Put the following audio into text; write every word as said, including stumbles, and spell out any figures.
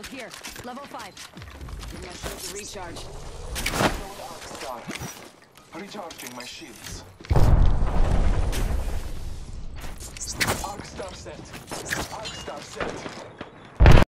shield here. Level five. Give my shield to recharge. Sold Arcstar. Recharging my shields. Arcstar set. Arcstar set.